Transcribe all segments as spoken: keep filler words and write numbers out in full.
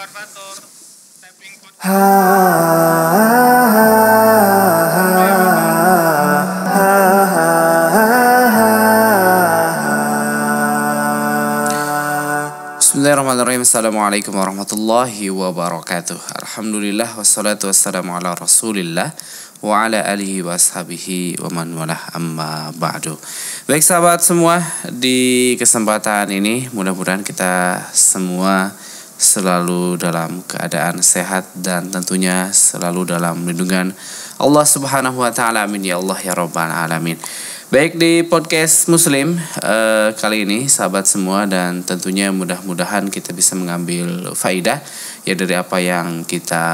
Bismillahirrahmanirrahim. Assalamualaikum warahmatullahi wabarakatuh. Alhamdulillah wassalatu wassalamu ala Rasulillah wa ala alihi wa ashabihi wa man walah, amma ba'du. Baik sahabat semua, di kesempatan ini mudah-mudahan kita semua selalu dalam keadaan sehat dan tentunya selalu dalam lindungan Allah Subhanahu wa taala. Amin ya Allah ya rabbal alamin. Baik, di podcast Muslim uh, kali ini sahabat semua, dan tentunya mudah-mudahan kita bisa mengambil faidah ya dari apa yang kita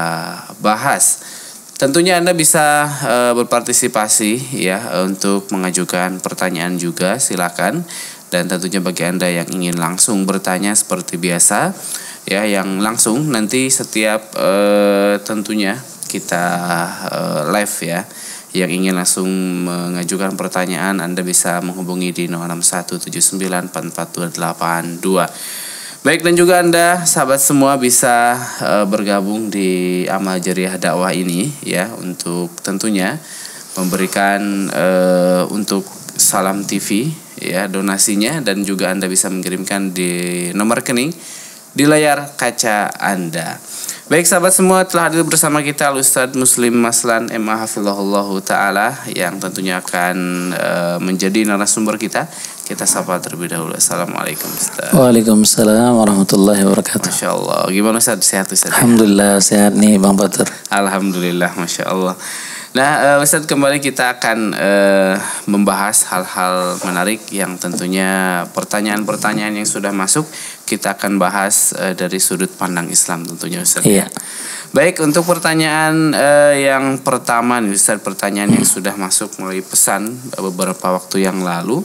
bahas. Tentunya Anda bisa uh, berpartisipasi ya untuk mengajukan pertanyaan juga, silakan. Dan tentunya bagi Anda yang ingin langsung bertanya seperti biasa ya, yang langsung nanti setiap uh, tentunya kita uh, live ya. Yang ingin langsung mengajukan pertanyaan, Anda bisa menghubungi di nol enam satu tujuh sembilan empat empat dua delapan dua. Baik, dan juga Anda sahabat semua bisa uh, bergabung di amal jariah dakwah ini ya, untuk tentunya memberikan uh, untuk Salam T V ya donasinya, dan juga Anda bisa mengirimkan di nomor rekening di layar kaca Anda. Baik sahabat semua, telah hadir bersama kita Ustadz Muslim Maslan M A Hafizahullahu Ta'ala, yang tentunya akan uh, menjadi narasumber kita. Kita sapa terlebih dahulu. Assalamualaikum Ustadz. Waalaikumsalam warahmatullahi wabarakatuh. Masya Allah. Gimana Ustadz, sehat Ustadz? Alhamdulillah sehat nih Bang Batur. Alhamdulillah, Masya Allah. Nah uh, Ustadz, kembali kita akan uh, membahas hal-hal menarik yang tentunya pertanyaan-pertanyaan yang sudah masuk kita akan bahas uh, dari sudut pandang Islam tentunya Ustadz. Iya. Baik, untuk pertanyaan uh, yang pertama nih Ustadz, pertanyaan yang sudah masuk melalui pesan uh, beberapa waktu yang lalu.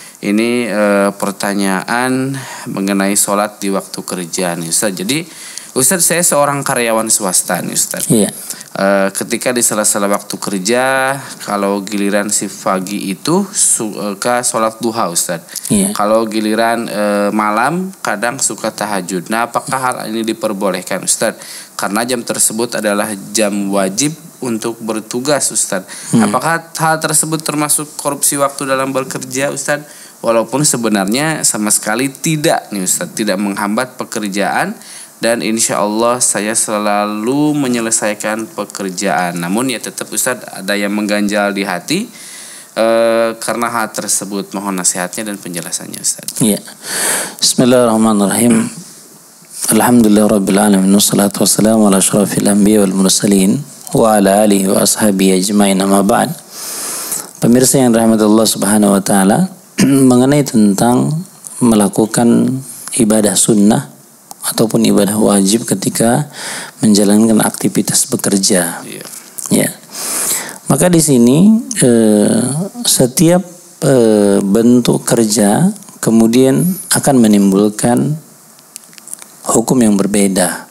Ini uh, pertanyaan mengenai sholat di waktu kerja nih Ustadz. Jadi Ustadz, saya seorang karyawan swasta nih Ustadz. Iya. Uh, ketika di sela-sela waktu kerja, kalau giliran si pagi itu suka sholat duha Ustadz. Iya. Kalau giliran uh, malam kadang suka tahajud. Nah, apakah hal ini diperbolehkan Ustadz? Karena jam tersebut adalah jam wajib untuk bertugas Ustadz. Hmm. Apakah hal tersebut termasuk korupsi waktu dalam bekerja Ustadz? Walaupun sebenarnya sama sekali tidak nih Ustadz, tidak menghambat pekerjaan. Dan insya Allah saya selalu menyelesaikan pekerjaan. Namun ya tetap Ustadz ada yang mengganjal di hati e, karena hal tersebut. Mohon nasihatnya dan penjelasannya Ustadz. Iya. Bismillahirrahmanirrahim. Alhamdulillah Rabbil Alamin. Wassalatu wassalamu ala asyrafil anbiya wal mursalin wa ala alihi wa ashabihi ajma'in, amma ba'd. Pemirsa yang dirahmati Allah Subhanahu wa taala, mengenai tentang melakukan ibadah sunnah ataupun ibadah wajib ketika menjalankan aktivitas bekerja. Yeah. Ya. Maka di sini eh, setiap eh, bentuk kerja kemudian akan menimbulkan hukum yang berbeda.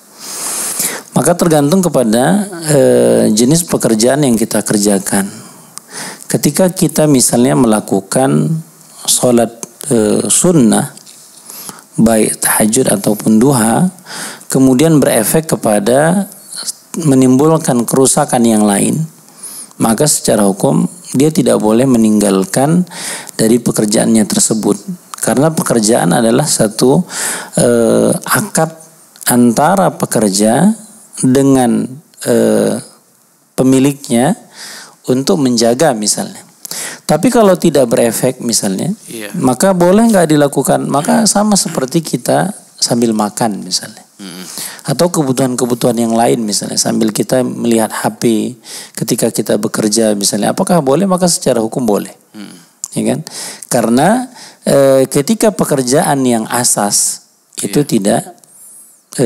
Maka tergantung kepada eh, jenis pekerjaan yang kita kerjakan. Ketika kita misalnya melakukan sholat eh, sunnah, baik tahajud ataupun duha, kemudian berefek kepada menimbulkan kerusakan yang lain, maka secara hukum dia tidak boleh meninggalkan dari pekerjaannya tersebut, karena pekerjaan adalah satu eh, akad antara pekerja dengan eh, pemiliknya untuk menjaga misalnya. Tapi kalau tidak berefek misalnya, iya, maka boleh nggak dilakukan. Maka sama seperti kita sambil makan misalnya, mm. atau kebutuhan-kebutuhan yang lain misalnya, sambil kita melihat H P ketika kita bekerja misalnya, apakah boleh? Maka secara hukum boleh, mm. ya kan? Karena e, ketika pekerjaan yang asas itu iya, tidak e,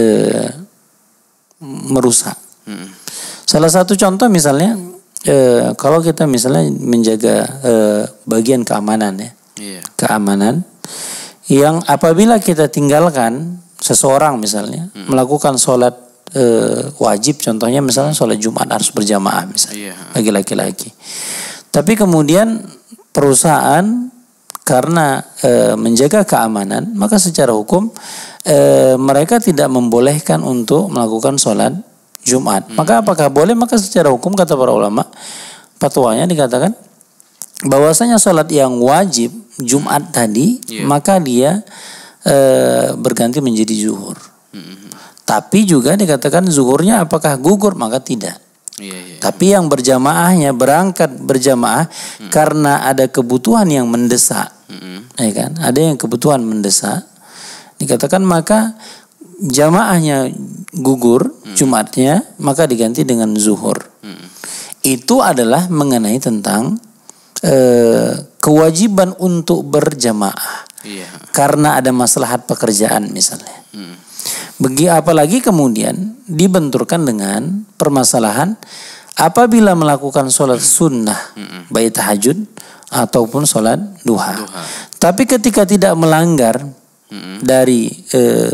merusak. Mm. Salah satu contoh misalnya, E, kalau kita misalnya menjaga e, bagian keamanan ya, yeah, keamanan yang apabila kita tinggalkan seseorang misalnya mm. melakukan sholat e, wajib, contohnya misalnya sholat Jumat harus berjamaah misalnya, yeah, bagi laki-laki. Tapi kemudian perusahaan karena e, menjaga keamanan, maka secara hukum e, mereka tidak membolehkan untuk melakukan sholat Jumat. Hmm. Maka apakah boleh? Maka secara hukum kata para ulama, fatwanya dikatakan bahwasanya sholat yang wajib Jumat tadi, yeah. maka dia e, berganti menjadi zuhur. Hmm. Tapi juga dikatakan zuhurnya apakah gugur? Maka tidak. Iya, iya. Tapi yang berjamaahnya berangkat berjamaah hmm. karena ada kebutuhan yang mendesak, hmm. ya kan? Ada yang kebutuhan mendesak, dikatakan maka jamaahnya gugur hmm. Jumatnya, maka diganti dengan zuhur. Hmm. Itu adalah mengenai tentang eh, kewajiban untuk berjamaah, iya. karena ada maslahat pekerjaan misalnya. Hmm. Bagi apalagi kemudian dibenturkan dengan permasalahan apabila melakukan sholat sunnah mm-hmm. baik tahajud ataupun sholat duha. duha. Tapi ketika tidak melanggar mm-hmm. dari eh,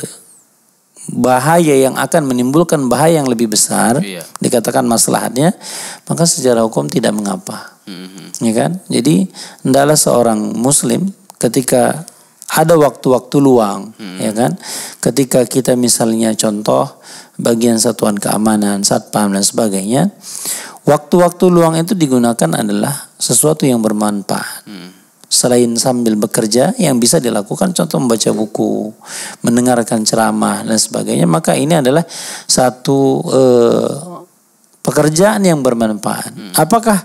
bahaya yang akan menimbulkan bahaya yang lebih besar, yeah. dikatakan maslahatnya, maka secara hukum tidak mengapa, mm-hmm. ya kan? Jadi hendaklah seorang muslim ketika ada waktu-waktu luang, hmm. ya kan? Ketika kita misalnya contoh bagian satuan keamanan, satpam dan sebagainya, waktu-waktu luang itu digunakan adalah sesuatu yang bermanfaat. Hmm. Selain sambil bekerja yang bisa dilakukan, contoh membaca buku, mendengarkan ceramah dan sebagainya, maka ini adalah satu eh, pekerjaan yang bermanfaat. Hmm. Apakah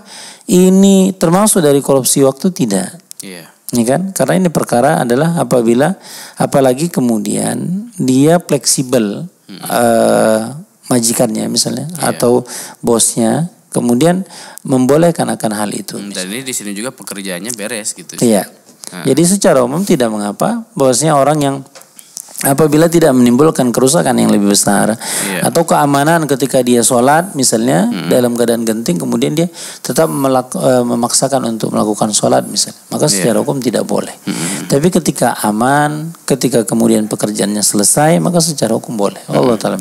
ini termasuk dari korupsi waktu? Tidak. Yeah. Ya kan? Karena ini perkara adalah apabila apalagi kemudian dia fleksibel hmm. uh, majikannya misalnya yeah. atau bosnya kemudian membolehkan akan hal itu. Hmm, dan ini di sini juga pekerjaannya beres gitu. Iya. Nah. Jadi secara umum tidak mengapa bahwasanya orang yang apabila tidak menimbulkan kerusakan yang lebih besar yeah. atau keamanan ketika dia sholat misalnya mm-hmm. dalam keadaan genting kemudian dia tetap melak- uh, memaksakan untuk melakukan sholat misalnya, maka secara yeah. hukum tidak boleh. Mm-hmm. Tapi ketika aman, ketika kemudian pekerjaannya selesai, maka secara hukum boleh. Mm-hmm. Allah taala.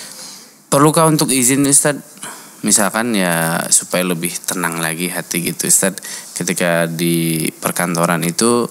Perlukah untuk izin Ustaz? Misalkan ya supaya lebih tenang lagi hati gitu Ustaz, ketika di perkantoran itu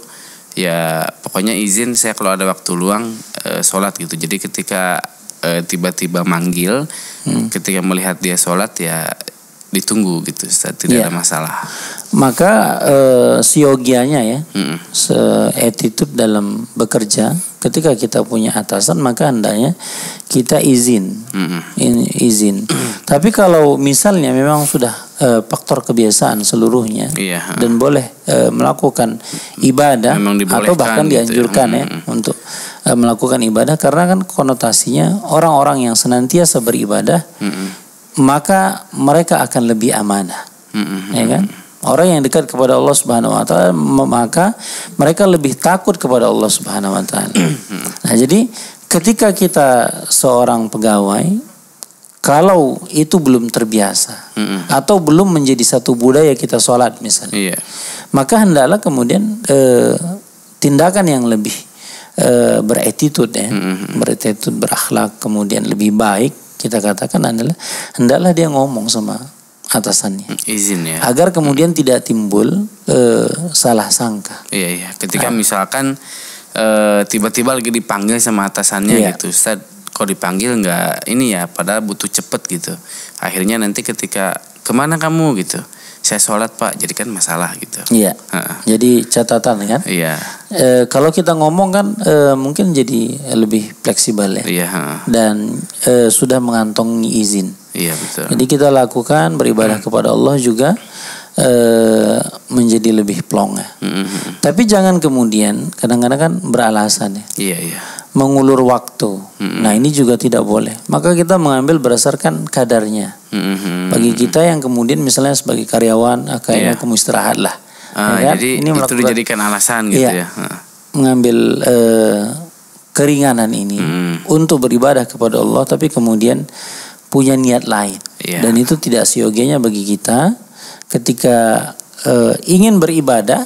ya pokoknya izin saya kalau ada waktu luang e, sholat gitu. Jadi ketika e, tiba-tiba manggil, hmm. ketika melihat dia sholat ya ditunggu gitu, Ustaz, tidak ya. ada masalah. Maka e, siogianya ya, hmm. se-attitude dalam bekerja, ketika kita punya atasan maka hendaknya kita izin, hmm. ini izin. Tapi kalau misalnya memang sudah e, faktor kebiasaan seluruhnya iya. dan boleh e, melakukan ibadah atau bahkan dianjurkan gitu ya, ya hmm. untuk e, melakukan ibadah, karena kan konotasinya orang-orang yang senantiasa beribadah. Hmm. maka mereka akan lebih amanah, mm-hmm. ya kan? Orang yang dekat kepada Allah Subhanahu Wa Taala maka mereka lebih takut kepada Allah Subhanahu Wa Taala. Nah, jadi ketika kita seorang pegawai, kalau itu belum terbiasa mm-hmm. atau belum menjadi satu budaya kita sholat misalnya, yeah. maka hendaklah kemudian eh, tindakan yang lebih eh, beretitude ya, mm-hmm. beretitude, berakhlak, kemudian lebih baik. Kita katakan adalah hendaklah dia ngomong sama atasannya, izin ya, agar kemudian hmm. tidak timbul e, salah sangka. Iya iya. Ketika nah. misalkan e, tiba-tiba lagi dipanggil sama atasannya iya. gitu, Ustaz, kok dipanggil nggak ini ya, padahal butuh cepet gitu. Akhirnya nanti ketika kemana kamu gitu, saya sholat Pak, jadi kan masalah gitu. Iya. Ha. Jadi catatan kan. Iya. E, kalau kita ngomong kan e, mungkin jadi lebih fleksibel ya. Iya. Ha. Dan e, sudah mengantongi izin. Iya betul. Jadi kita lakukan beribadah hmm. kepada Allah juga e, menjadi lebih plong ya. Hmm. Tapi jangan kemudian kadang-kadang kan beralasan ya. Iya iya. Mengulur waktu. Mm-hmm. Nah ini juga tidak boleh. Maka kita mengambil berdasarkan kadarnya. Mm-hmm. Bagi kita yang kemudian misalnya sebagai karyawan, kayaknya yeah. kamu istirahat lah. Uh, ya kan? Jadi ini itu dijadikan alasan gitu iya, ya. Uh. Mengambil uh, keringanan ini mm. untuk beribadah kepada Allah, tapi kemudian punya niat lain. Yeah. Dan itu tidak siogianya bagi kita ketika uh, ingin beribadah,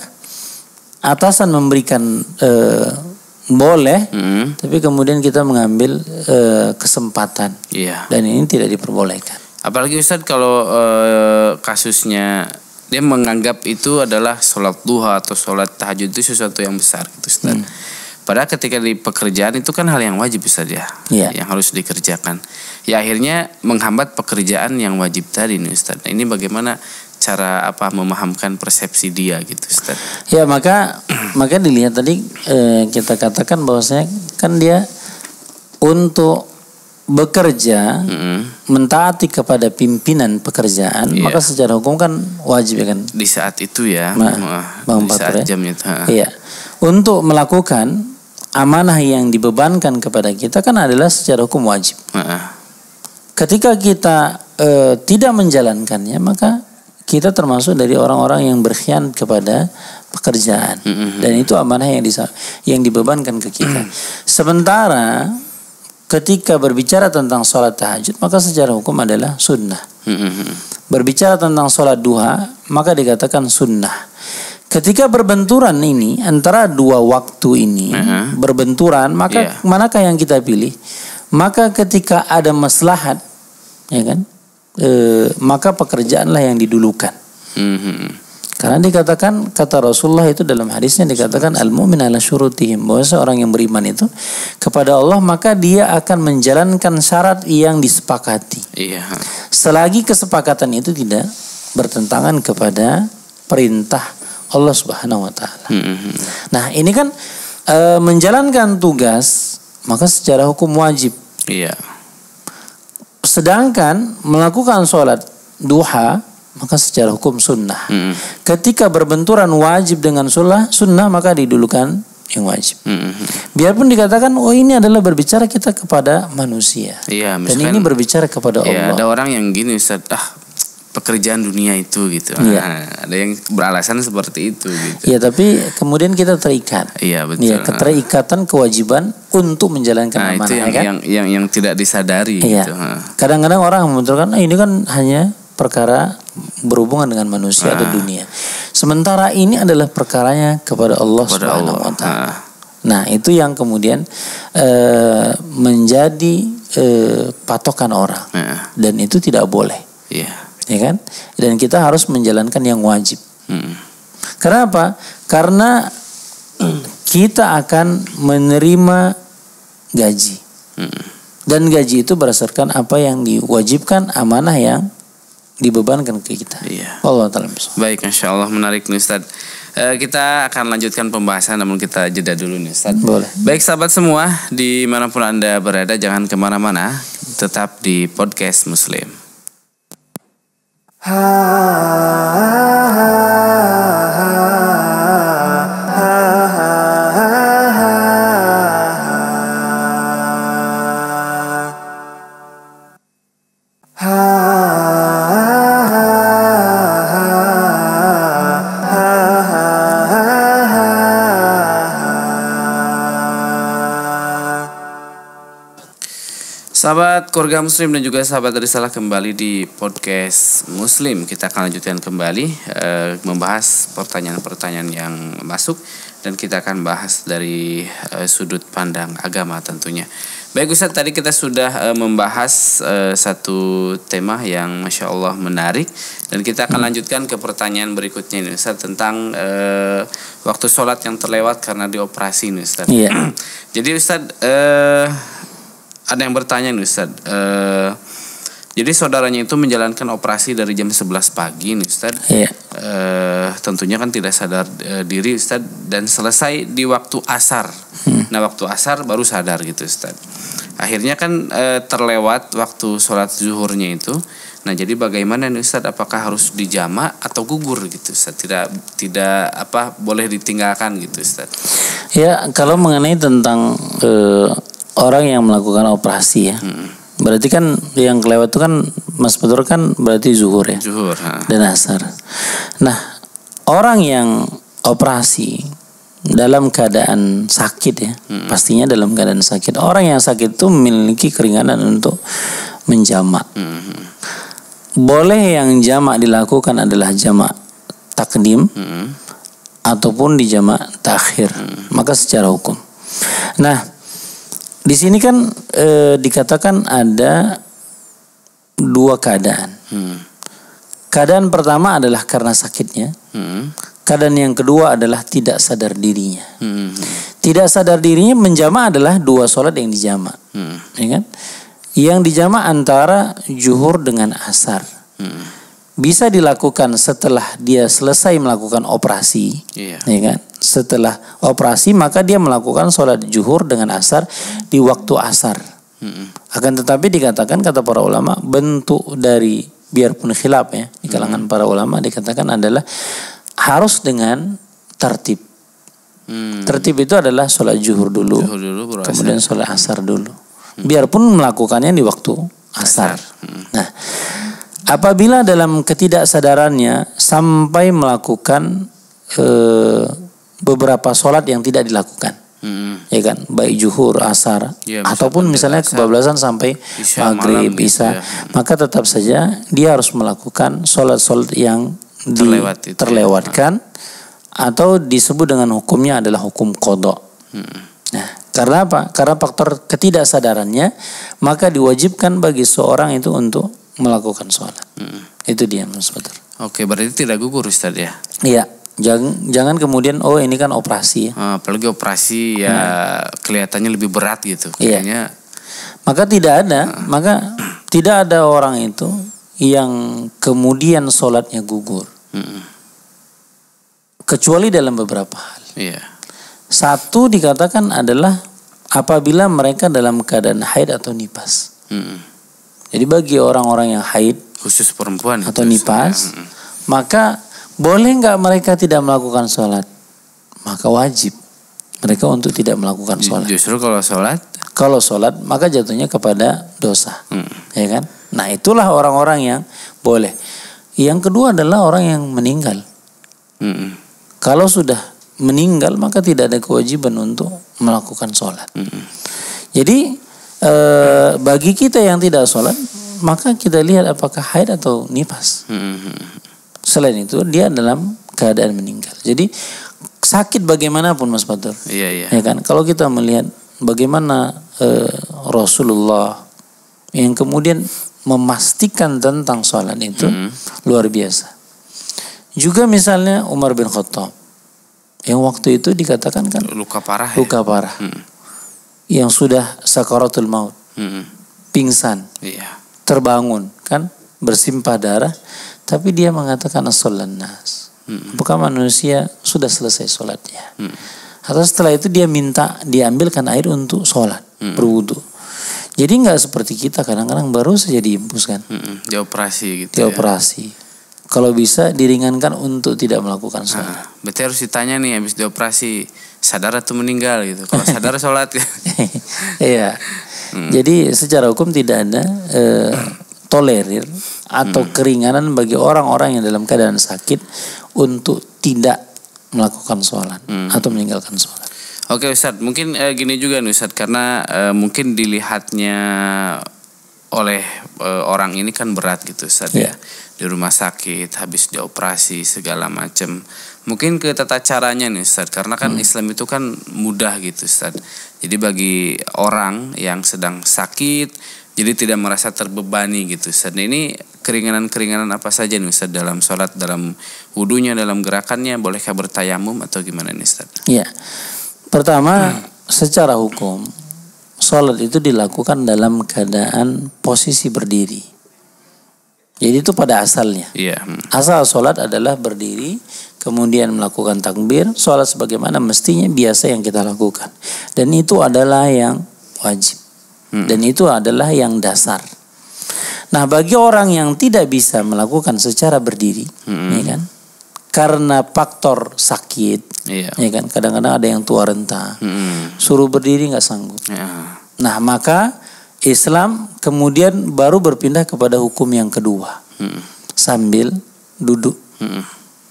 atasan memberikan uh, boleh, mm. tapi kemudian kita mengambil e, kesempatan, yeah. dan ini tidak diperbolehkan. Apalagi Ustadz kalau e, kasusnya dia menganggap itu adalah sholat duha atau sholat tahajud itu sesuatu yang besar gitu Ustaz. Hmm. Padahal ketika di pekerjaan itu kan hal yang wajib Ustaz ya, yeah. yang harus dikerjakan. Ya akhirnya menghambat pekerjaan yang wajib tadi nih Ustaz. Nah, ini bagaimana cara apa memahamkan persepsi dia gitu Ustaz? Ya maka maka dilihat tadi eh, kita katakan bahwasanya kan dia untuk bekerja, mm-hmm. mentaati kepada pimpinan pekerjaan, yeah. maka secara hukum kan wajib ya kan. Di saat itu ya, Ma, di saat ya. jamnya itu. Iya. Untuk melakukan amanah yang dibebankan kepada kita kan adalah secara hukum wajib. Uh-uh. Ketika kita e, tidak menjalankannya, maka kita termasuk dari orang-orang yang berkhianat kepada pekerjaan, mm-hmm. dan itu amanah yang disa- yang dibebankan ke kita. Sementara ketika berbicara tentang sholat tahajud, maka secara hukum adalah sunnah. Mm-hmm. Berbicara tentang sholat duha, maka dikatakan sunnah. Ketika berbenturan ini antara dua waktu ini, uh-huh. berbenturan, maka yeah. manakah yang kita pilih? Maka ketika ada maslahat, ya kan, e, maka pekerjaanlah yang didulukan. Mm-hmm. Karena dikatakan, kata Rasulullah itu dalam hadisnya dikatakan al-mu'min ala syurutihim, bahwa seorang yang beriman itu kepada Allah maka dia akan menjalankan syarat yang disepakati. Iya. Selagi kesepakatan itu tidak bertentangan kepada perintah Allah Subhanahu wa taala. Mm-hmm. Nah, ini kan e, menjalankan tugas maka secara hukum wajib. Iya. Sedangkan melakukan sholat duha maka secara hukum sunnah. Mm-hmm. Ketika berbenturan wajib dengan sunnah, sunnah maka didulukan yang wajib. Mm-hmm. Biarpun dikatakan, oh ini adalah berbicara kita kepada manusia. Iya, dan ini berbicara kepada iya, Allah. Ada orang yang gini Ustaz, ah pekerjaan dunia itu gitu. Iya. Nah, ada yang beralasan seperti itu gitu. Iya, tapi kemudian kita terikat. Iya, betul. Iya, keterikatan kewajiban untuk menjalankan nah, amanah. Itu yang, kan? yang yang yang tidak disadari iya. gitu. Kadang-kadang orang membenturkan, ah, ini kan hanya perkara berhubungan dengan manusia ah. atau dunia. Sementara ini adalah perkaranya kepada Allah Subhanahu wa taala. Nah, itu yang kemudian uh, menjadi uh, patokan orang. Ah. Dan itu tidak boleh. Yeah. Ya kan? Dan kita harus menjalankan yang wajib. Hmm. Kenapa? Karena kita akan menerima gaji. Hmm. Dan gaji itu berdasarkan apa yang diwajibkan, amanah yang dibebankan ke kita. Iya. Allah taala. Baik, insya Allah menarik nih Ustaz. E, kita akan lanjutkan pembahasan, namun kita jeda dulu nih Ustaz. Boleh. Baik sahabat semua, dimanapun Anda berada, jangan kemana-mana, tetap di Podcast Muslim. Ha, ha, ha, ha, Sahabat keluarga Muslim dan juga sahabat Risalah, kembali di Podcast Muslim. Kita akan lanjutkan kembali e, membahas pertanyaan-pertanyaan yang masuk, dan kita akan bahas dari e, sudut pandang agama tentunya. Baik Ustaz, tadi kita sudah e, membahas e, satu tema yang Masya Allah menarik, dan kita akan lanjutkan ke pertanyaan berikutnya ini Ustaz, tentang e, waktu sholat yang terlewat karena dioperasi ini Ustaz. Iya. Jadi Ustaz, e, ada yang bertanya nih Ustaz, uh, jadi saudaranya itu menjalankan operasi dari jam sebelas pagi nih Ustaz. Iya. Uh, tentunya kan tidak sadar uh, diri Ustaz, dan selesai di waktu asar. Hmm. Nah, waktu asar baru sadar gitu Ustaz. Akhirnya kan uh, terlewat waktu sholat zuhurnya itu. Nah, jadi bagaimana nih Ustaz, apakah harus dijama atau gugur gitu Ustaz? Tidak tidak apa boleh ditinggalkan gitu Ustaz. Ya, kalau mengenai tentang uh, orang yang melakukan operasi ya, hmm. berarti kan yang kelewat itu kan Mas Betul kan berarti zuhur ya, zuhur, dan asar. Nah, orang yang operasi dalam keadaan sakit ya, hmm. pastinya dalam keadaan sakit. Orang yang sakit itu memiliki keringanan untuk menjamak. Hmm. Boleh yang jamak dilakukan adalah jamak takdim, hmm. ataupun di jamak takhir, hmm. maka secara hukum. Nah, di sini kan e, dikatakan ada dua keadaan. Hmm. keadaan pertama adalah karena sakitnya. Hmm. Keadaan yang kedua adalah tidak sadar dirinya. Hmm. Tidak sadar dirinya menjama adalah dua sholat yang dijama. Hmm. Ya kan? Yang dijama antara zuhur dengan asar. Hmm. Bisa dilakukan setelah dia selesai melakukan operasi. Yeah. Ya kan? Setelah operasi maka dia melakukan sholat zuhur dengan asar di waktu asar. Hmm. Akan tetapi dikatakan kata para ulama bentuk dari biarpun khilaf ya di kalangan hmm. para ulama dikatakan adalah harus dengan tertib. Hmm. Tertib itu adalah sholat zuhur dulu, zuhur dulu kemudian sholat asar dulu. Hmm. Biarpun melakukannya di waktu asar. asar. Hmm. Nah, apabila dalam ketidaksadarannya sampai melakukan eh, beberapa sholat yang tidak dilakukan, hmm. ya kan, baik zuhur, asar, ya, ataupun misalnya asar, kebablasan sampai isya, maghrib, isya, ya. Maka tetap saja dia harus melakukan sholat-sholat yang Terlewat itu, terlewatkan ya. Atau disebut dengan hukumnya adalah hukum qadha. Hmm. Nah, karena apa? Karena faktor ketidaksadarannya maka diwajibkan bagi seorang itu untuk melakukan sholat. Hmm. Itu dia Mas Batur. Oke, berarti tidak gugur Ustaz ya? Iya. Jangan, jangan kemudian oh ini kan operasi. Ah, apalagi operasi ya hmm. kelihatannya lebih berat gitu. Kayaknya. Iya. Maka tidak ada, hmm. maka tidak ada orang itu yang kemudian sholatnya gugur. Hmm. Kecuali dalam beberapa hal. Yeah. Satu dikatakan adalah apabila mereka dalam keadaan haid atau nifas. Hmm. Jadi bagi orang-orang yang haid, khusus perempuan atau nifas, ya. Maka boleh nggak mereka tidak melakukan sholat? Maka wajib mereka untuk tidak melakukan sholat. Justru kalau sholat? Kalau sholat maka jatuhnya kepada dosa. Hmm. Ya kan? Nah itulah orang-orang yang boleh. Yang kedua adalah orang yang meninggal. Mm-mm. Kalau sudah meninggal maka tidak ada kewajiban untuk melakukan sholat. Mm-mm. Jadi e, bagi kita yang tidak sholat maka kita lihat apakah haid atau nifas. Mm-hmm. Selain itu dia dalam keadaan meninggal. Jadi sakit bagaimanapun Mas Batur. Iya, iya. Ya kan? Kalau kita melihat bagaimana e, Rasulullah yang kemudian memastikan tentang sholat itu mm. luar biasa. Juga misalnya Umar bin Khattab yang waktu itu dikatakan kan luka parah, luka ya? parah, mm. yang sudah sakaratul maut, mm. pingsan, yeah. terbangun kan bersimpah darah, tapi dia mengatakan as-sholan nas, mm. apakah manusia sudah selesai sholatnya? Mm. Atau setelah itu dia minta diambilkan air untuk sholat, mm. berwudu. Jadi nggak seperti kita kadang-kadang baru saja diimpus kan, mm-mm, dioperasi gitu. Dioperasi. Ya. Kalau bisa diringankan untuk tidak melakukan sholat. Nah, berarti harus ditanya nih habis dioperasi sadar atau meninggal gitu. Kalau sadar sholat. Iya. Hmm. Jadi secara hukum tidak ada eh, tolerir atau hmm. keringanan bagi orang-orang yang dalam keadaan sakit untuk tidak melakukan sholat hmm. atau meninggalkan sholat. Oke Ustadz, mungkin eh, gini juga nih Ustadz, karena eh, mungkin dilihatnya oleh eh, orang ini kan berat gitu Ustadz yeah. ya, di rumah sakit, habis dioperasi segala macam. Mungkin ke tata caranya nih Ustadz, karena kan hmm. Islam itu kan mudah gitu Ustadz. Jadi bagi orang yang sedang sakit, jadi tidak merasa terbebani gitu Ustadz. Nah ini keringanan-keringanan apa saja nih Ustadz dalam sholat, dalam wudunya, dalam gerakannya, bolehkah bertayamum atau gimana nih Ustadz? Iya. Yeah. Pertama, secara hukum, sholat itu dilakukan dalam keadaan posisi berdiri. Jadi itu pada asalnya. Yeah. Asal sholat adalah berdiri, kemudian melakukan takbir, sholat sebagaimana mestinya biasa yang kita lakukan. Dan itu adalah yang wajib. Hmm. Dan itu adalah yang dasar. Nah, bagi orang yang tidak bisa melakukan secara berdiri, hmm. ya kan? Karena faktor sakit, iya. ya kan, kadang-kadang ada yang tua renta, hmm. suruh berdiri nggak sanggup. Ya. Nah maka Islam kemudian baru berpindah kepada hukum yang kedua, hmm. sambil duduk, hmm.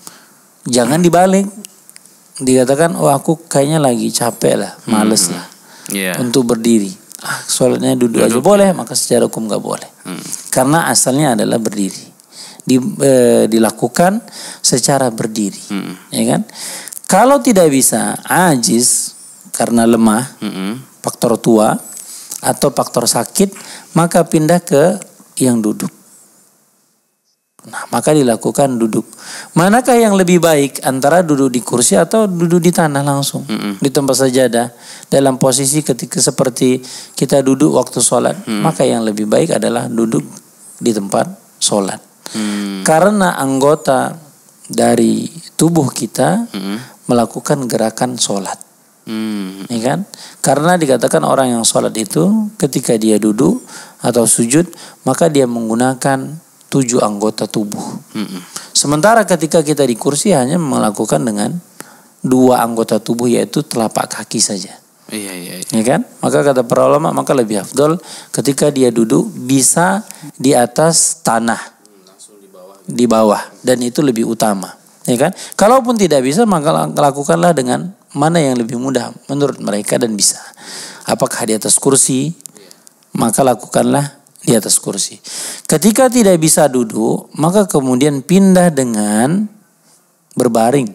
jangan dibalik. Dikatakan, oh aku kayaknya lagi capek lah, males hmm. lah, yeah. untuk berdiri. Ah, sholatnya duduk, duduk aja boleh, maka secara hukum nggak boleh, hmm. karena asalnya adalah berdiri. Di, e, dilakukan secara berdiri, hmm. ya kan? Kalau tidak bisa, ajiz karena lemah, hmm. faktor tua atau faktor sakit, maka pindah ke yang duduk. Nah, maka dilakukan duduk. Manakah yang lebih baik antara duduk di kursi atau duduk di tanah langsung, mm-mm. di tempat sajadah dalam posisi ketika seperti kita duduk waktu sholat, mm-mm. maka yang lebih baik adalah duduk di tempat sholat. Mm. Karena anggota dari tubuh kita mm-mm. melakukan gerakan sholat. Mm. Ya kan? Karena dikatakan orang yang sholat itu ketika dia duduk atau sujud, maka dia menggunakan tujuh anggota tubuh. Mm-mm. Sementara ketika kita di kursi hanya melakukan dengan dua anggota tubuh, yaitu telapak kaki saja. Iya, iya, iya. Ya kan? Maka kata para ulama, maka lebih afdol ketika dia duduk bisa di atas tanah, langsung di bawah, di bawah, dan itu lebih utama. Ya kan? Kalaupun tidak bisa, maka lakukanlah dengan mana yang lebih mudah menurut mereka dan bisa. Apakah di atas kursi? Maka lakukanlah di atas kursi. Ketika tidak bisa duduk, maka kemudian pindah dengan berbaring.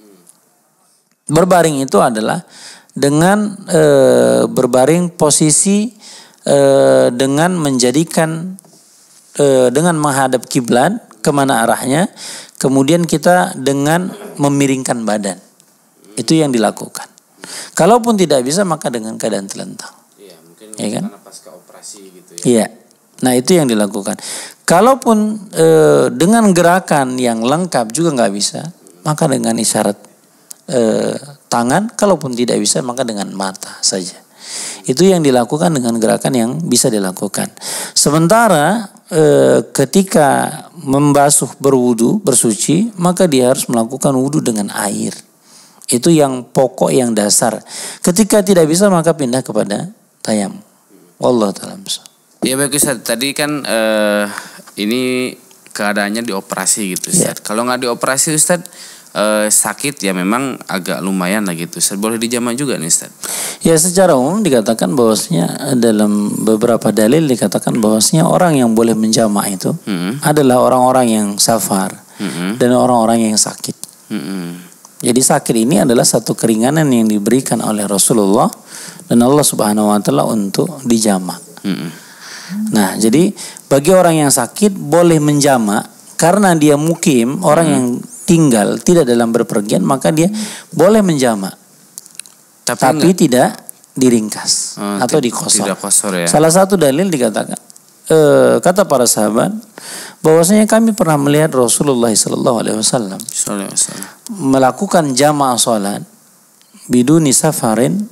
Berbaring itu adalah dengan e, berbaring posisi e, dengan menjadikan e, dengan menghadap kiblat kemana arahnya, kemudian kita dengan memiringkan badan. Itu yang dilakukan. Kalaupun tidak bisa, maka dengan keadaan telentang. Iya, mungkin ya kan? Karena pasca operasi gitu ya. Iya. Nah, itu yang dilakukan. Kalaupun e, dengan gerakan yang lengkap juga nggak bisa, maka dengan isyarat e, tangan. Kalaupun tidak bisa, maka dengan mata saja. Itu yang dilakukan dengan gerakan yang bisa dilakukan. Sementara e, ketika membasuh berwudu, bersuci, maka dia harus melakukan wudu dengan air. Itu yang pokok, yang dasar. Ketika tidak bisa, maka pindah kepada tayamum. Wallahu ta'ala bishawab. Ya baik Ustaz, tadi kan uh, ini keadaannya dioperasi gitu Ustaz. Yeah. Kalau nggak dioperasi Ustaz, uh, sakit ya memang agak lumayan lah gitu Ustaz. Boleh dijamak juga nih Ustaz? Ya, secara umum dikatakan bahwasanya dalam beberapa dalil dikatakan bahwasanya orang yang boleh menjamak itu mm-hmm. adalah orang-orang yang safar mm-hmm. dan orang-orang yang sakit. Mm-hmm. Jadi sakit ini adalah satu keringanan yang diberikan oleh Rasulullah dan Allah Subhanahu wa taala untuk dijamak. Mm-hmm. Nah, jadi bagi orang yang sakit boleh menjamak karena dia mukim, orang hmm. yang tinggal tidak dalam berpergian, maka dia boleh menjamak. Tapi, tapi tidak diringkas oh, atau dikosor. Tidak kosor ya. Salah satu dalil dikatakan e, kata para sahabat bahwasanya kami pernah melihat Rasulullah sallallahu alaihi wasallam melakukan jamaah salat biduni safarin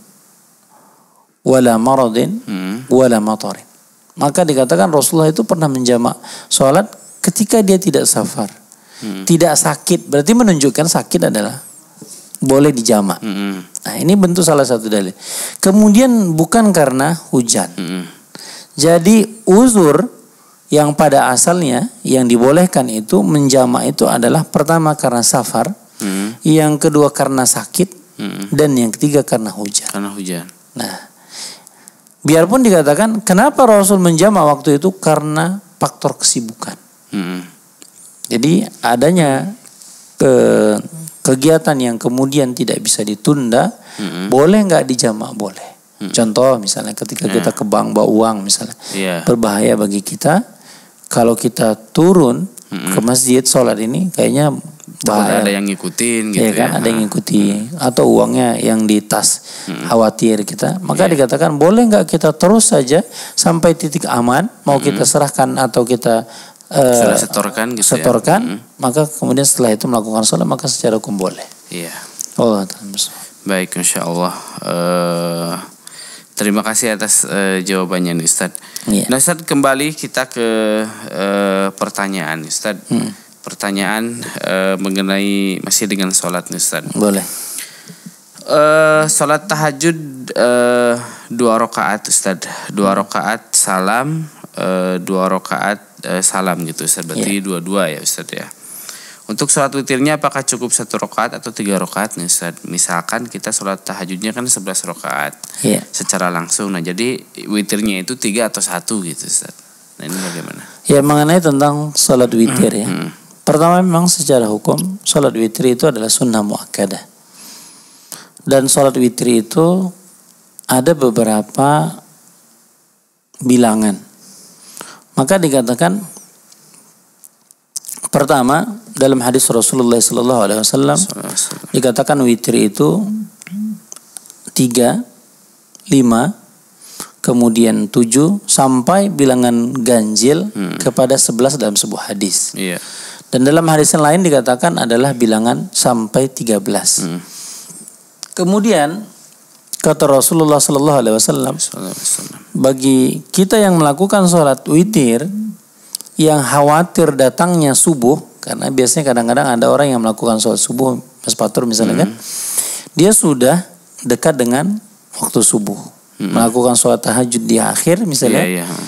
wala maradin hmm. wala matarin. Maka dikatakan Rasulullah itu pernah menjamak sholat ketika dia tidak safar, hmm. tidak sakit. Berarti menunjukkan sakit adalah boleh dijamak. Hmm. Nah, ini bentuk salah satu dalil. Kemudian bukan karena hujan. Hmm. Jadi uzur yang pada asalnya yang dibolehkan itu menjamak itu adalah pertama karena safar, hmm. yang kedua karena sakit, hmm. dan yang ketiga karena hujan. Karena hujan. Nah, biarpun dikatakan kenapa Rasul menjamak waktu itu karena faktor kesibukan. Hmm. Jadi adanya ke, kegiatan yang kemudian tidak bisa ditunda, hmm. boleh nggak dijamak? Boleh. Hmm. Contoh misalnya ketika yeah. kita ke bank bawa uang misalnya, yeah. berbahaya bagi kita. Kalau kita turun hmm. ke masjid sholat ini kayaknya bahaya. Ada yang ngikutin gitu ya kan, ya. Ada yang ngikuti hmm. atau uangnya yang di tas hmm. khawatir kita. Maka yeah. dikatakan boleh nggak kita terus saja sampai titik aman, mau hmm. kita serahkan atau kita uh, sudah setorkan gitu setorkan, ya. Hmm. maka kemudian setelah itu melakukan sholat, maka secara hukum boleh. Iya. Yeah. Allah. Baik, insya Allah. Uh, terima kasih atas uh, jawabannya nih Ustaz. Yeah. Nah Ustaz, kembali kita ke uh, pertanyaan Ustaz. Hmm. Pertanyaan uh, mengenai masih dengan sholat nih Ustaz. Boleh. Uh, sholat tahajud uh, dua rakaat Ustaz. Dua rakaat salam, uh, dua rakaat uh, salam gitu Ustaz. Berarti yeah. dua-dua ya Ustaz ya. Untuk sholat witirnya apakah cukup satu rakaat atau tiga rakaat nih Ustaz? Misalkan kita sholat tahajudnya kan sebelas rakaat yeah. secara langsung. Nah jadi witirnya itu tiga atau satu gitu Ustaz. Nah ini bagaimana? Ya, mengenai tentang sholat witir ya. Hmm. Pertama, memang secara hukum sholat witir itu adalah sunnah muakkadah. Dan sholat witir itu ada beberapa bilangan. Maka dikatakan Pertama, dalam hadis Rasulullah Sallallahu Alaihi Wasallam dikatakan witir itu tiga, lima, kemudian tujuh sampai bilangan ganjil hmm. kepada sebelas dalam sebuah hadis. Iya. Dan dalam hadis yang lain dikatakan adalah bilangan sampai tiga belas. Hmm. Kemudian kata Rasulullah Sallallahu Alaihi Wasallam, bagi kita yang melakukan sholat witir yang khawatir datangnya subuh, karena biasanya kadang-kadang ada orang yang melakukan sholat subuh, Mas Fatur misalnya hmm. kan, dia sudah dekat dengan waktu subuh, hmm. melakukan sholat tahajud di akhir misalnya, yeah, yeah.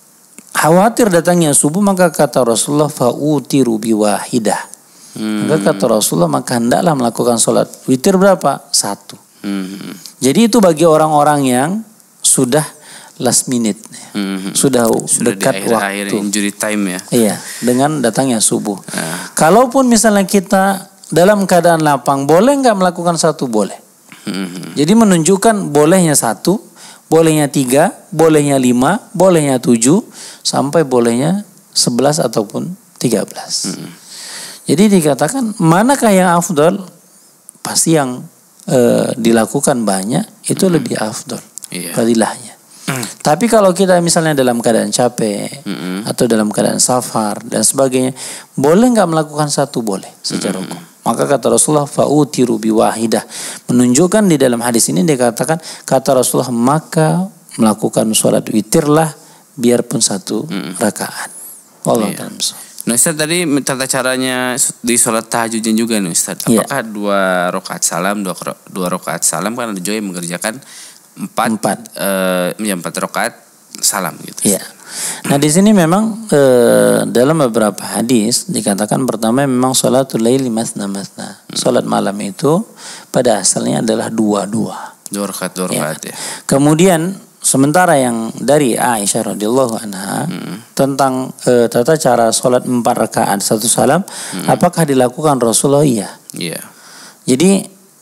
khawatir datangnya subuh, maka kata Rasulullah fa'utiru biwahidah. Hmm. Maka kata Rasulullah, maka hendaklah melakukan sholat witir berapa? Satu. Hmm. Jadi itu bagi orang-orang yang sudah last minute, hmm. sudah, sudah dekat akhir, waktu, akhir injury time ya. Iya, dengan datangnya subuh. Ah. Kalaupun misalnya kita dalam keadaan lapang, boleh nggak melakukan satu? Boleh. Hmm. Jadi menunjukkan bolehnya satu, bolehnya tiga, bolehnya lima, bolehnya tujuh, sampai bolehnya sebelas ataupun tiga belas. Hmm. Jadi dikatakan manakah yang afdol? Pasti yang e, dilakukan banyak itu hmm. lebih afdol, yeah. fadilahnya. Hmm. Tapi kalau kita misalnya dalam keadaan capek hmm. atau dalam keadaan safar dan sebagainya, boleh nggak melakukan satu? Boleh secara hukum. Hmm. Maka kata Rasulullah fa'utiru biwahidah, menunjukkan di dalam hadis ini dikatakan kata Rasulullah maka melakukan sholat witirlah biarpun satu hmm. rakaat. Allah yeah. Nah Ustaz, tadi tata caranya di sholat tahajudnya juga nih Ustaz. Apakah yeah. dua rakaat salam, dua, dua rakaat salam, kan ada juga yang mengerjakan empat, empat, uh, ya, empat rakaat salam gitu. Yeah. Nah di sini memang uh, dalam beberapa hadis dikatakan pertama memang sholatul laili masna masna. Hmm. Sholat malam itu pada asalnya adalah dua-dua. Dua rakaat, dua rakaat ya. ya. Kemudian sementara yang dari Aisyah radhiyallahu anha hmm. tentang e, tata cara sholat empat rakaat satu salam, hmm. apakah dilakukan Rasulullah? Iya. Yeah. Jadi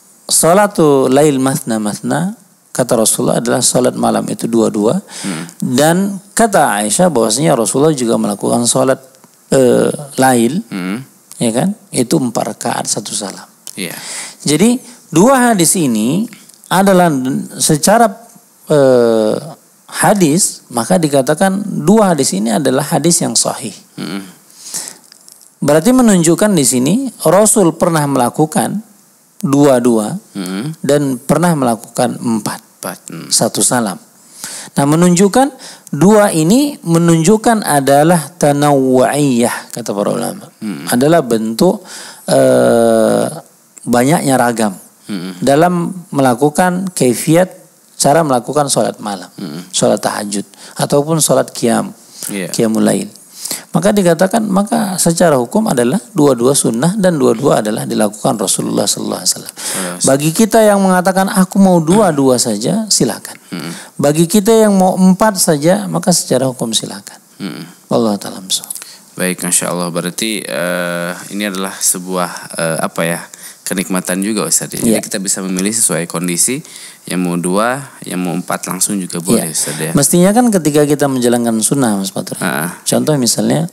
sholatul lail masna masna kata Rasulullah adalah sholat malam itu dua-dua, hmm. dan kata Aisyah bahwasanya Rasulullah juga melakukan sholat e, lail, hmm. ya kan? Itu empat rakaat satu salam. Yeah. Jadi dua hadis ini adalah secara Eh, hadis, maka dikatakan dua hadis ini adalah hadis yang sahih. Mm-hmm. Berarti menunjukkan di sini Rasul pernah melakukan dua-dua mm-hmm. dan pernah melakukan empat, mm. satu salam. Nah menunjukkan dua ini menunjukkan adalah tanawwu'iyah kata para ulama, mm-hmm. adalah bentuk eh, banyaknya ragam mm-hmm. dalam melakukan kaifiat cara melakukan sholat malam, hmm. sholat tahajud, ataupun sholat qiyam, yeah. qiyamul lail. Maka dikatakan, maka secara hukum adalah dua-dua sunnah dan dua-dua adalah dilakukan Rasulullah Sallallahu Alaihi Wasallam. Bagi kita yang mengatakan aku mau dua-dua saja, silakan. Hmm. Bagi kita yang mau empat saja, maka secara hukum silakan. Hmm. Wallahu ta'ala misal. Baik, Masya Allah. Berarti uh, ini adalah sebuah uh, apa ya? kenikmatan juga Ustaz. Jadi yeah. kita bisa memilih sesuai kondisi, yang mau dua, yang mau empat langsung juga boleh yeah. Ustaz ya. Mestinya kan ketika kita menjalankan sunnah Mas Fatur. Ah. Contoh misalnya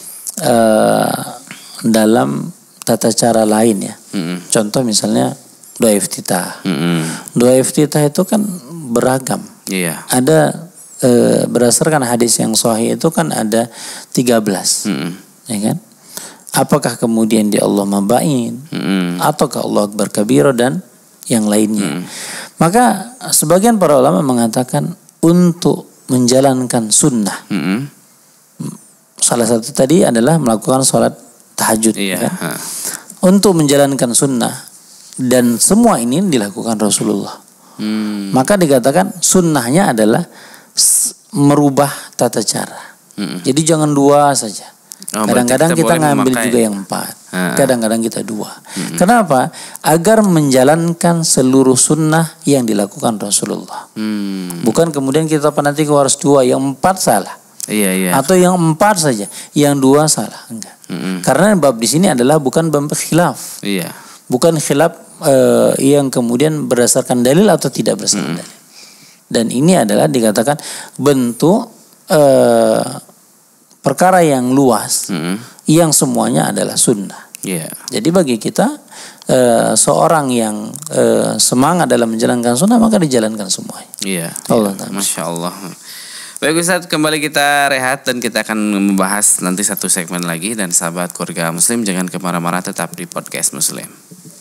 uh, dalam tata cara lain ya. Mm-hmm. Contoh misalnya doa iftitah. Mm-hmm. Doa iftitah itu kan beragam. Iya. Yeah. Ada uh, berdasarkan hadis yang sahih itu kan ada tiga belas. Mm-hmm. Ya kan? Apakah kemudian di Allah mabain, mm. ataukah Allah akbar kabira dan yang lainnya. Mm. Maka sebagian para ulama mengatakan untuk menjalankan sunnah, mm. salah satu tadi adalah melakukan sholat tahajud. Yeah. Kan? Untuk menjalankan sunnah dan semua ini dilakukan Rasulullah. Mm. Maka dikatakan sunnahnya adalah merubah tata cara. Mm. Jadi jangan dua saja. Oh, kadang-kadang kita, kita ngambil memakai. juga yang empat, ha. kadang-kadang kita dua. Hmm. Kenapa? Agar menjalankan seluruh sunnah yang dilakukan Rasulullah. Hmm. Bukan kemudian kita penanti harus dua, yang empat salah. Iya, iya. Atau yang empat saja, yang dua salah. Enggak. Hmm. Karena bab di sini adalah bukan bab khilaf. Iya. Bukan khilaf uh, yang kemudian berdasarkan dalil atau tidak berdasarkan hmm. dalil. Dan ini adalah dikatakan bentuk uh, perkara yang luas, Mm-hmm. yang semuanya adalah sunnah. Yeah. Jadi bagi kita uh, seorang yang uh, semangat dalam menjalankan sunnah, maka dijalankan semuanya. Iya. Allah Yeah. Masya Allah. Baik Ustaz, kembali kita rehat dan kita akan membahas nanti satu segmen lagi. Dan sahabat keluarga Muslim, jangan kemana-mana, tetap di Podcast Muslim.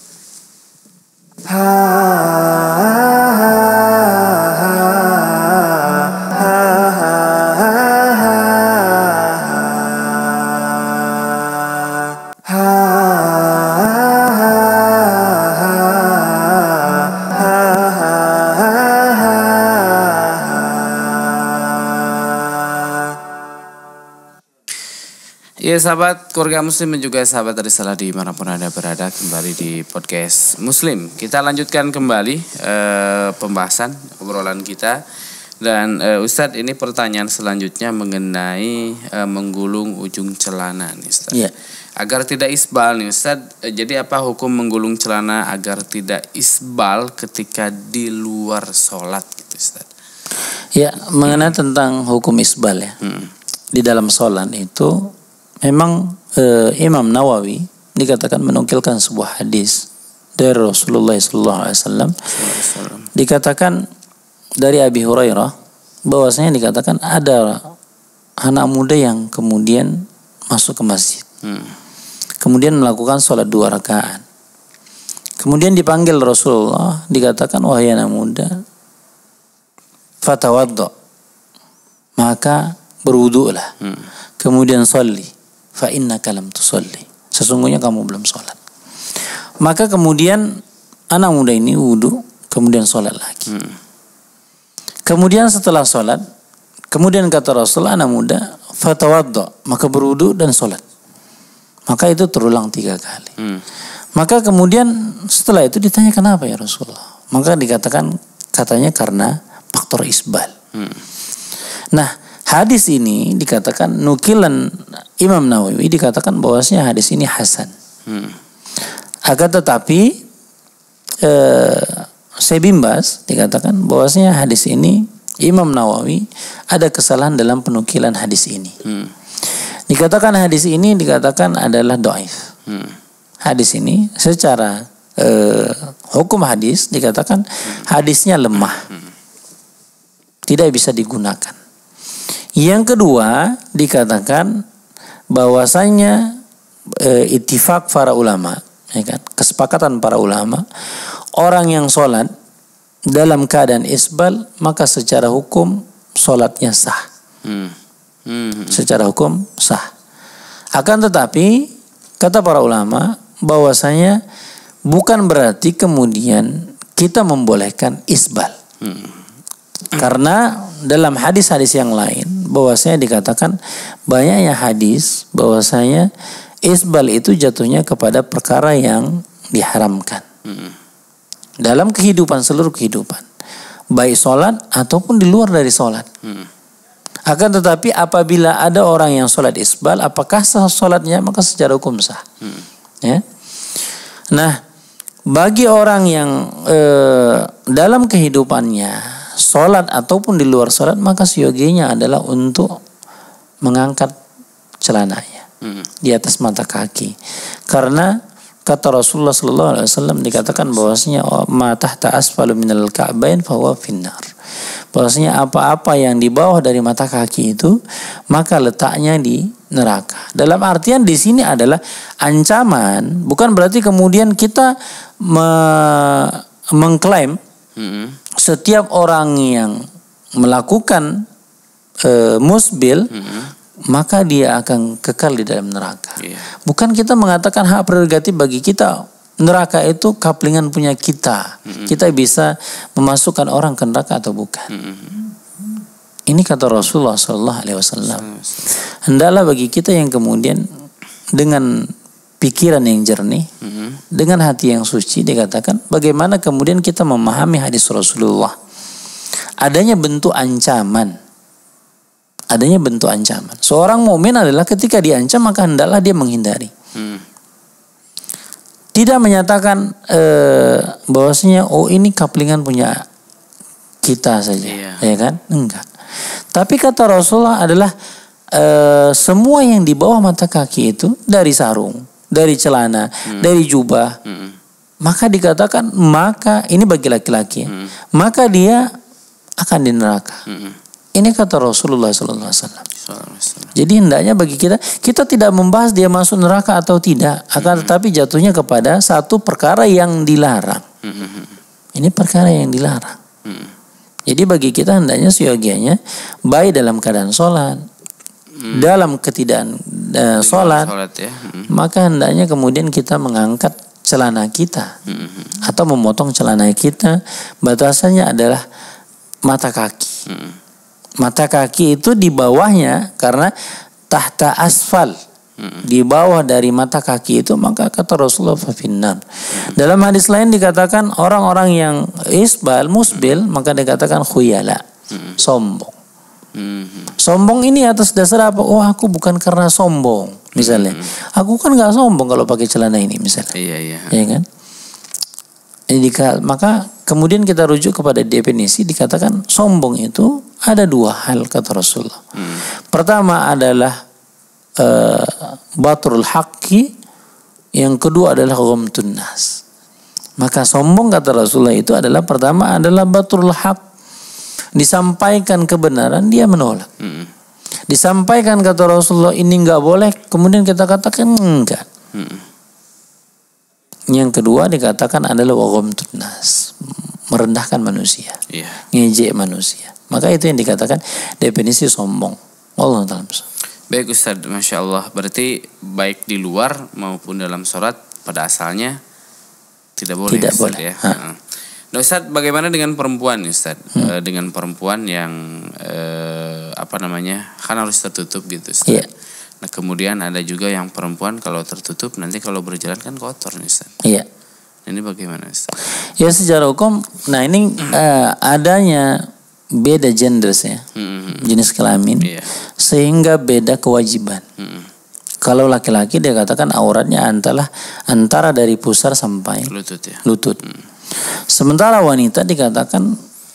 Ya sahabat keluarga Muslim dan juga sahabat Risalah dimanapun Anda berada, kembali di Podcast Muslim. Kita lanjutkan kembali eh, pembahasan obrolan kita. Dan eh, Ustadz, ini pertanyaan selanjutnya mengenai eh, menggulung ujung celana nih Ustadz. Yeah. Agar tidak isbal nih Ustadz, eh, jadi apa hukum menggulung celana agar tidak isbal ketika di luar sholat gitu Ustadz? Ya, mengenai tentang hukum isbal ya. Hmm. Di dalam sholat itu memang eh, Imam Nawawi dikatakan menukilkan sebuah hadis dari Rasulullah shallallahu alaihi wasallam. Dikatakan dari Abi Hurairah bahwasanya dikatakan ada anak muda yang kemudian masuk ke masjid, hmm. kemudian melakukan sholat dua rakaat. Kemudian dipanggil Rasulullah, dikatakan wahai anak muda, fatawaddo, maka berwudulah, hmm. kemudian sholli. Fa innaka lam tusolli, sesungguhnya kamu belum sholat. Maka kemudian anak muda ini wudu, kemudian sholat lagi. Hmm. Kemudian setelah sholat, kemudian kata Rasulullah, anak muda, fatawaddo, maka berwudu dan sholat. Maka itu terulang tiga kali. Hmm. Maka kemudian setelah itu ditanya kenapa ya Rasulullah? Maka dikatakan katanya karena faktor isbal. Hmm. Nah, hadis ini dikatakan nukilan Imam Nawawi dikatakan bahwasanya hadis ini hasan. Hmm. Akan tetapi eh, saya bimbas dikatakan bahwasanya hadis ini Imam Nawawi ada kesalahan dalam penukilan hadis ini. Hmm. Dikatakan hadis ini dikatakan adalah dhaif. Hmm. Hadis ini secara eh, hukum hadis dikatakan hadisnya lemah. Hmm. Tidak bisa digunakan. Yang kedua dikatakan bahwasanya e, ittifaq para ulama, ya kan? Kesepakatan para ulama, orang yang sholat dalam keadaan isbal maka secara hukum sholatnya sah. Hmm. Hmm. Secara hukum sah. Akan tetapi kata para ulama bahwasanya bukan berarti kemudian kita membolehkan isbal. Hmm. Karena dalam hadis-hadis yang lain bahwasanya dikatakan banyaknya hadis bahwasanya isbal itu jatuhnya kepada perkara yang diharamkan. Hmm. Dalam kehidupan, seluruh kehidupan. Baik sholat ataupun di luar dari sholat. Hmm. Akan tetapi apabila ada orang yang sholat isbal, apakah sah sholatnya? Maka secara hukum sah. Hmm. Ya. Nah, bagi orang yang eh, dalam kehidupannya sholat ataupun di luar sholat, maka seyogianya adalah untuk mengangkat celananya hmm. di atas mata kaki. Karena kata Rasulullah sallallahu alaihi wasallam dikatakan bahwasanya ma tahta asfalu minal ka'bain fahuwa finnar. Bahwasanya apa-apa yang di bawah dari mata kaki itu maka letaknya di neraka. Dalam artian di sini adalah ancaman, bukan berarti kemudian kita me- mengklaim hmm. setiap orang yang melakukan e, musbil mm-hmm. maka dia akan kekal di dalam neraka. Yeah. Bukan kita mengatakan hak prerogatif bagi kita. Neraka itu kaplingan punya kita. Mm-hmm. Kita bisa memasukkan orang ke neraka atau bukan. Mm-hmm. Ini kata Rasulullah Sallallahu Alaihi Wasallam. Hendaklah bagi kita yang kemudian dengan pikiran yang jernih, mm-hmm. dengan hati yang suci dikatakan bagaimana kemudian kita memahami hadis Rasulullah. Adanya bentuk ancaman. Adanya bentuk ancaman. Seorang mukmin adalah ketika diancam maka hendaklah dia menghindari. Hmm. Tidak menyatakan eh, bahwasanya oh ini kaplingan punya kita saja, yeah. ya kan? Enggak. Tapi kata Rasulullah adalah uh, semua yang di bawah mata kaki itu dari sarung, dari celana, hmm. dari jubah, hmm. maka dikatakan maka ini bagi laki-laki, hmm. maka dia akan di neraka. Hmm. Ini kata Rasulullah Sallallahu Alaihi Wasallam. Jadi hendaknya bagi kita, kita tidak membahas dia masuk neraka atau tidak, akan tetapi jatuhnya kepada satu perkara yang dilarang. Ini perkara yang dilarang. Jadi bagi kita hendaknya seyogianya baik dalam keadaan sholat, hmm. dalam ketidakan uh, sholat, sholat ya. hmm. maka hendaknya kemudian kita mengangkat celana kita hmm. atau memotong celana kita, batasannya adalah mata kaki. Hmm. Mata kaki itu di bawahnya karena tahta asfal. Hmm. Di bawah dari mata kaki itu, maka kata Rasulullah fafinnar. Hmm. Dalam hadis lain dikatakan orang-orang yang isbal, musbil, hmm. maka dikatakan khuyala, hmm. sombong. Hmm. Sombong ini atas dasar apa? Oh, aku bukan karena sombong, misalnya. Hmm. Aku kan nggak sombong kalau pakai celana ini, misalnya. Iya, iya. Ya kan? Ini maka kemudian kita rujuk kepada definisi, dikatakan sombong itu ada dua hal kata Rasulullah. Hmm. Pertama adalah Uh, batrul haqqi, yang kedua adalah ghamtun nas. Maka sombong kata Rasulullah itu adalah pertama adalah batrul haqq, disampaikan kebenaran dia menolak. Mm. Disampaikan kata Rasulullah ini enggak boleh, kemudian kita katakan enggak. Mm. Yang kedua dikatakan adalah ghamtun nas, merendahkan manusia, yeah. ngejek manusia. Maka itu yang dikatakan definisi sombong. Allah Ta'ala. Baik Ustaz, Masya Allah. Berarti baik di luar maupun dalam sholat pada asalnya tidak boleh. Tidak Ustaz, boleh. Ya. Nah Ustaz, bagaimana dengan perempuan Ustaz? Hmm. E, dengan perempuan yang e, apa namanya kan harus tertutup gitu Ustaz. Yeah. Nah kemudian ada juga yang perempuan kalau tertutup nanti kalau berjalan kan kotor nih Ustaz. Iya. Yeah. Ini bagaimana Ustaz? Ya secara hukum, nah ini uh, adanya beda genders ya, hmm. jenis kelamin, yeah. sehingga beda kewajiban. Hmm. Kalau laki-laki dia katakan auratnya antara antara dari pusar sampai lutut. Ya. lutut. Hmm. Sementara wanita dikatakan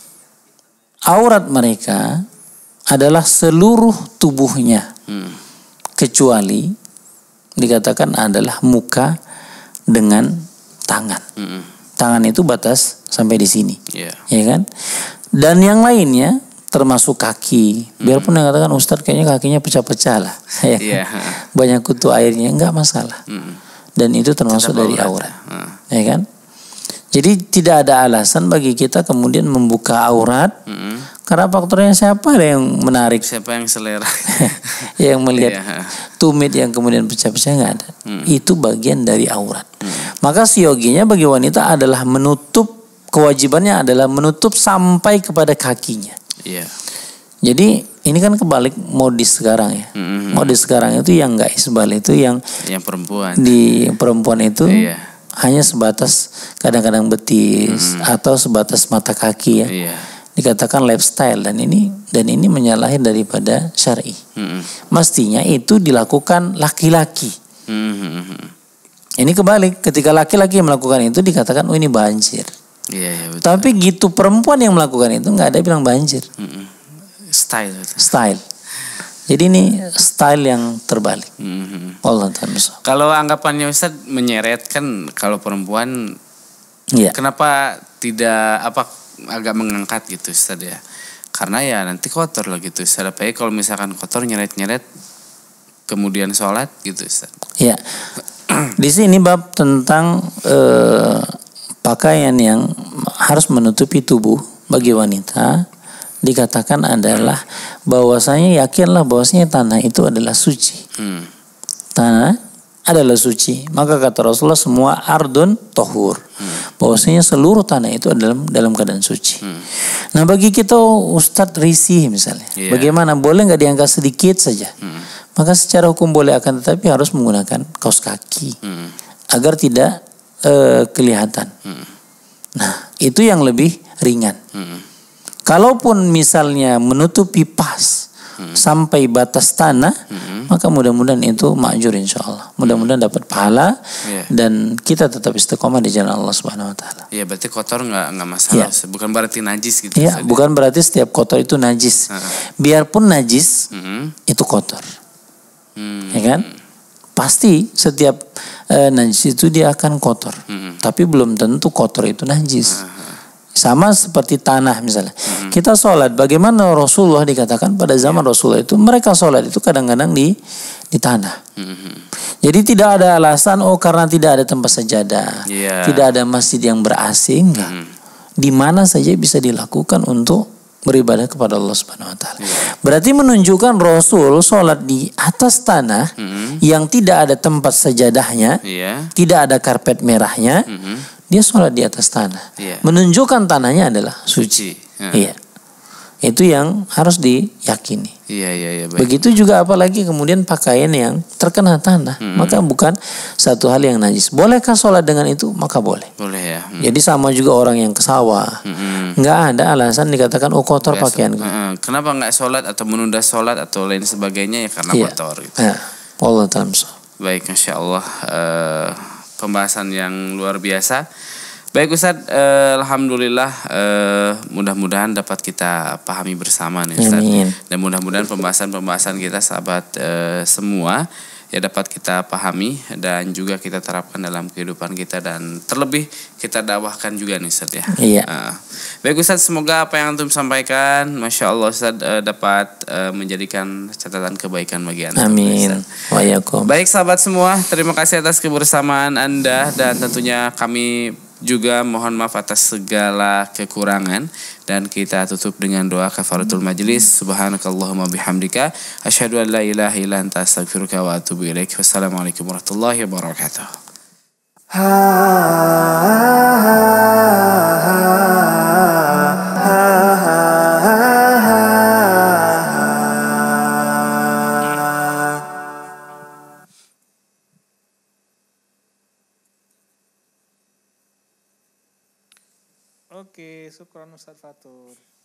aurat mereka adalah seluruh tubuhnya, hmm. kecuali dikatakan adalah muka dengan tangan. Hmm. Tangan itu batas sampai di sini, yeah. ya kan? Dan yang lainnya termasuk kaki. Biarpun yang katakan Ustadz kayaknya kakinya pecah-pecah lah. Ya kan? Yeah. Banyak kutu airnya, enggak masalah. Mm. Dan itu termasuk dari aurat. Uh. Ya kan? Jadi tidak ada alasan bagi kita kemudian membuka aurat. Mm. Karena faktornya siapa yang menarik? Siapa yang selera? Yang melihat yeah. tumit yang kemudian pecah-pecah, enggak ada. Mm. Itu bagian dari aurat. Mm. Maka sioginya bagi wanita adalah menutup, kewajibannya adalah menutup sampai kepada kakinya. Iya. Jadi ini kan kebalik modis sekarang ya. Mm-hmm. Modis sekarang itu yang enggak isbal itu yang yang perempuan. Di perempuan itu iya. hanya sebatas kadang-kadang betis mm-hmm. atau sebatas mata kaki ya. Iya. Dikatakan lifestyle dan ini dan ini menyalahi daripada syar'i. Mm-hmm. Mestinya itu dilakukan laki-laki. Mm-hmm. Ini kebalik, ketika laki-laki melakukan itu dikatakan oh ini banjir. Iya, iya, betul. Tapi gitu perempuan yang melakukan itu nggak ada bilang banjir. Mm-mm. Style. Betul. Style. Jadi ini style yang terbalik. Mm-hmm. Allah Ta'ala. Kalau anggapannya Ustaz menyeret kan kalau perempuan, yeah. kenapa tidak apa agak mengangkat gitu Ustaz ya? Karena ya nanti kotor lah gitu Ustaz. Apalagi kalau misalkan kotor nyeret-nyeret kemudian sholat gitu Ustaz. Iya. Di sini bab tentang uh, pakaian yang harus menutupi tubuh bagi wanita dikatakan adalah bahwasanya yakinlah bahwasanya tanah itu adalah suci. Hmm. Tanah adalah suci. Maka kata Rasulullah semua ardun tohur. Hmm. Bahwasanya seluruh tanah itu adalah dalam keadaan suci. Hmm. Nah bagi kita Ustadz risih misalnya. Yeah. Bagaimana boleh nggak diangkat sedikit saja? Hmm. Maka secara hukum boleh, akan tetapi harus menggunakan kaos kaki. Hmm. Agar tidak Uh, kelihatan. Hmm. Nah, itu yang lebih ringan. Hmm. Kalaupun misalnya menutupi pas, hmm. sampai batas tanah, hmm. maka mudah-mudahan itu ma'jur insyaallah. Mudah-mudahan hmm. dapat pahala yeah. dan kita tetap istiqomah di jalan Allah Subhanahu wa taala. Iya, berarti kotor enggak enggak masalah. Yeah. Bukan berarti najis gitu. Iya, yeah, bukan berarti setiap kotor itu najis. Uh-huh. Biarpun najis, hmm. itu kotor. Hmm. Ya kan? Pasti setiap uh, najis itu dia akan kotor. Hmm. Tapi belum tentu kotor itu najis. Uh-huh. Sama seperti tanah misalnya. Hmm. Kita sholat, bagaimana Rasulullah dikatakan pada zaman yeah. Rasulullah itu mereka sholat itu kadang-kadang di di tanah. Hmm. Jadi tidak ada alasan oh karena tidak ada tempat sajadah, yeah. tidak ada masjid yang ber-A C, enggak. Hmm. Di mana saja bisa dilakukan untuk beribadah kepada Allah Subhanahu wa taala. Yeah. Berarti menunjukkan Rasul sholat di atas tanah hmm. yang tidak ada tempat sajadahnya, yeah. tidak ada karpet merahnya. Hmm. Dia sholat di atas tanah. Yeah. Menunjukkan tanahnya adalah suci. Yeah. Iya. Itu yang harus diyakini. Iya, iya, iya. Begitu juga apalagi kemudian pakaian yang terkena tanah. Mm-hmm. Maka bukan satu hal yang najis. Bolehkah sholat dengan itu? Maka boleh. Boleh ya. Mm-hmm. Jadi sama juga orang yang ke sawah. Mm-hmm. Nggak ada alasan dikatakan oh kotor Biasa. pakaian. Uh-uh. Kenapa nggak sholat atau menunda sholat atau lain sebagainya ya karena yeah. kotor. Gitu. Yeah. Allah ta'ala. Baik, Masya Allah. Uh, Pembahasan yang luar biasa. Baik Ustadz, eh, Alhamdulillah eh, mudah-mudahan dapat kita pahami bersama nih Ustadz. Amin. Dan mudah-mudahan pembahasan-pembahasan kita sahabat eh, semua ya dapat kita pahami dan juga kita terapkan dalam kehidupan kita dan terlebih kita dakwahkan juga nih Ustadz ya. Iya. Uh, baik Ustadz, semoga apa yang antum sampaikan Masya Allah Ustadz uh, dapat uh, menjadikan catatan kebaikan bagi antum. Amin. Waalaikumsalam. Baik sahabat semua, terima kasih atas kebersamaan Anda dan tentunya kami juga mohon maaf atas segala kekurangan dan kita tutup dengan doa kafaratul majlis. Subhanakallahumma bihamdika asyhadu an la ilaha illa anta astaghfiruka wa atubu ilaik. Wassalamualaikum warahmatullahi wabarakatuh. Oke, syukran Ustaz Fatur.